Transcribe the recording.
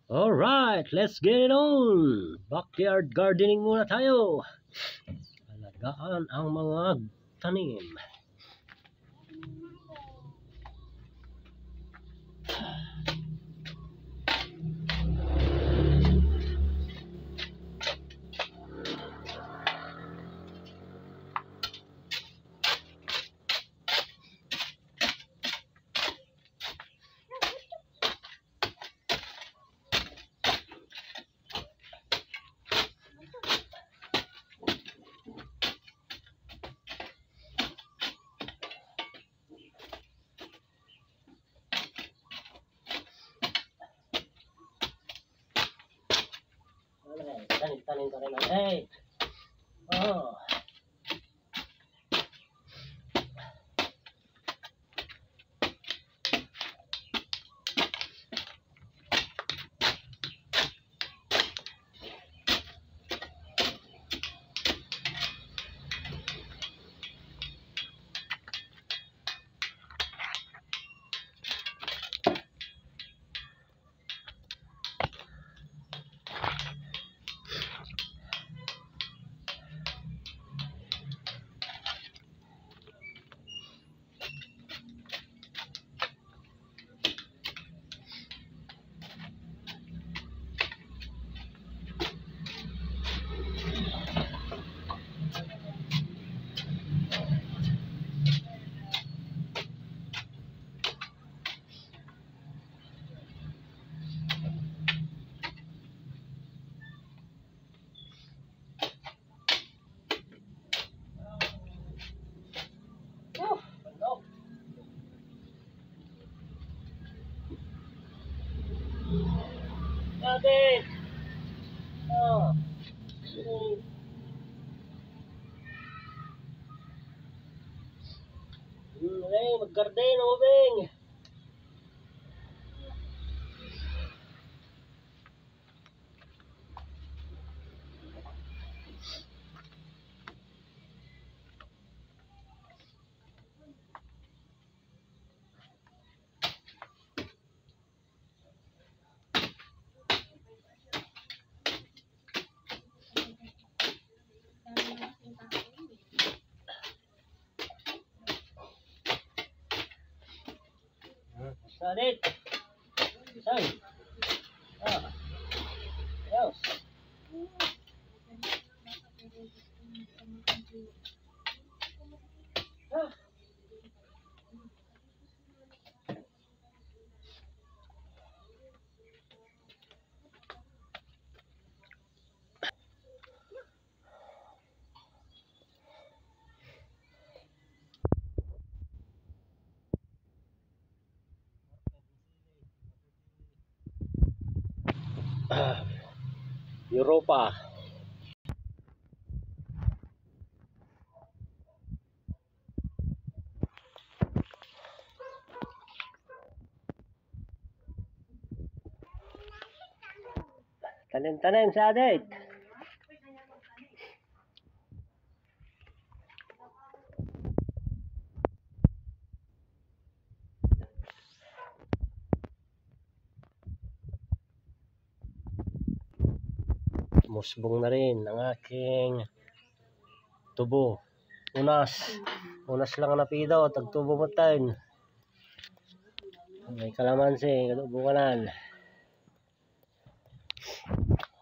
Alright, let's get it on! Backyard gardening muna tayo. Alagaan ang mga tanim. Tanim ka rin ulit. Oh. Natin. Oh. Okay, mag-garden, Obeng. Salit. Say. Ah. Yes. Ah. Europa. Tanim-tanim sa adik. Musbong na rin ang aking tubo. Unas lang ang napidaw. Tagtubo mo tayo. May kalamansi. Kalubukanan.